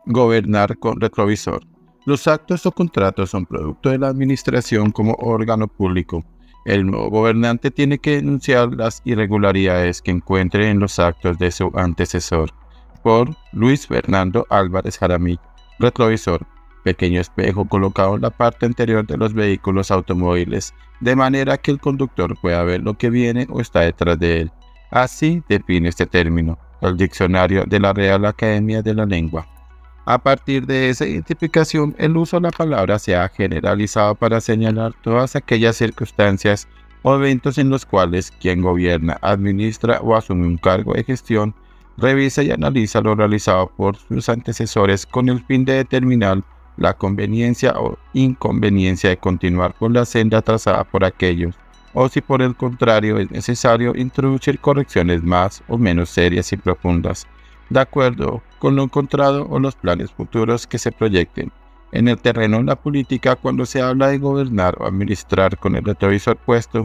Gobernar con retrovisor. Los actos o contratos son producto de la administración como órgano público. El nuevo gobernante tiene que denunciar las irregularidades que encuentre en los actos de su antecesor. Por Luis Fernando Álvarez Jaramillo. Retrovisor. Pequeño espejo colocado en la parte anterior de los vehículos automóviles, de manera que el conductor pueda ver lo que viene o está detrás de él. Así define este término el diccionario de la Real Academia de la Lengua. A partir de esa identificación, el uso de la palabra se ha generalizado para señalar todas aquellas circunstancias o eventos en los cuales quien gobierna, administra o asume un cargo de gestión, revisa y analiza lo realizado por sus antecesores con el fin de determinar la conveniencia o inconveniencia de continuar por la senda trazada por aquellos, o si por el contrario es necesario introducir correcciones más o menos serias y profundas, de acuerdo con lo encontrado o los planes futuros que se proyecten. En el terreno de la política, cuando se habla de gobernar o administrar con el retrovisor puesto,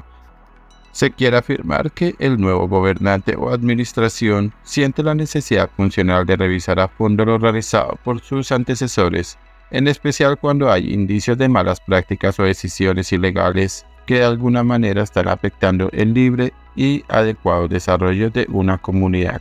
se quiere afirmar que el nuevo gobernante o administración siente la necesidad funcional de revisar a fondo lo realizado por sus antecesores, en especial cuando hay indicios de malas prácticas o decisiones ilegales que de alguna manera están afectando el libre y adecuado desarrollo de una comunidad.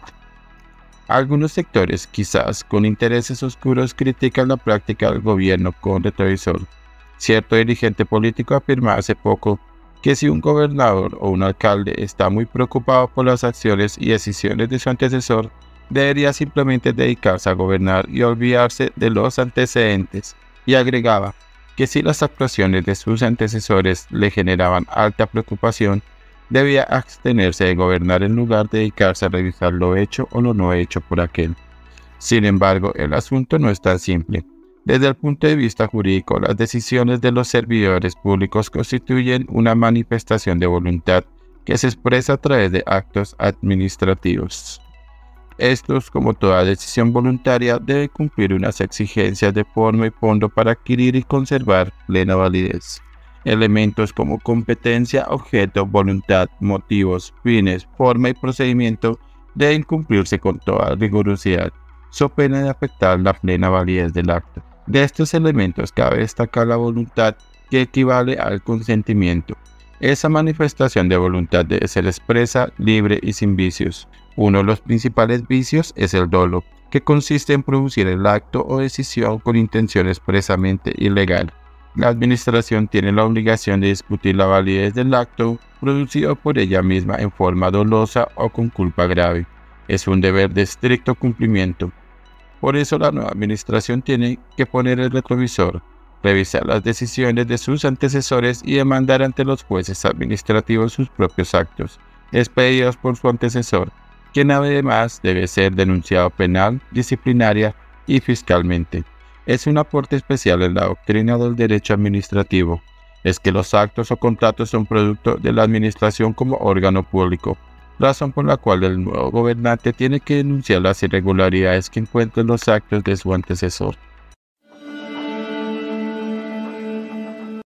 Algunos sectores, quizás con intereses oscuros, critican la práctica del gobierno con retrovisor. Cierto dirigente político afirmó hace poco que si un gobernador o un alcalde está muy preocupado por las acciones y decisiones de su antecesor, debería simplemente dedicarse a gobernar y olvidarse de los antecedentes, y agregaba que si las actuaciones de sus antecesores le generaban alta preocupación, debía abstenerse de gobernar en lugar de dedicarse a revisar lo hecho o lo no hecho por aquel. Sin embargo, el asunto no es tan simple. Desde el punto de vista jurídico, las decisiones de los servidores públicos constituyen una manifestación de voluntad que se expresa a través de actos administrativos. Estos, como toda decisión voluntaria, deben cumplir unas exigencias de forma y fondo para adquirir y conservar plena validez. Elementos como competencia, objeto, voluntad, motivos, fines, forma y procedimiento deben cumplirse con toda rigurosidad, so pena de afectar la plena validez del acto. De estos elementos cabe destacar la voluntad, que equivale al consentimiento. Esa manifestación de voluntad debe ser expresa, libre y sin vicios. Uno de los principales vicios es el dolo, que consiste en producir el acto o decisión con intención expresamente ilegal. La administración tiene la obligación de discutir la validez del acto producido por ella misma en forma dolosa o con culpa grave. Es un deber de estricto cumplimiento. Por eso la nueva administración tiene que poner el retrovisor, revisar las decisiones de sus antecesores y demandar ante los jueces administrativos sus propios actos, expedidos por su antecesor, quien además debe ser denunciado penal, disciplinaria y fiscalmente. Es un aporte especial en la doctrina del derecho administrativo, es que los actos o contratos son producto de la administración como órgano público, razón por la cual el nuevo gobernante tiene que denunciar las irregularidades que encuentre en los actos de su antecesor.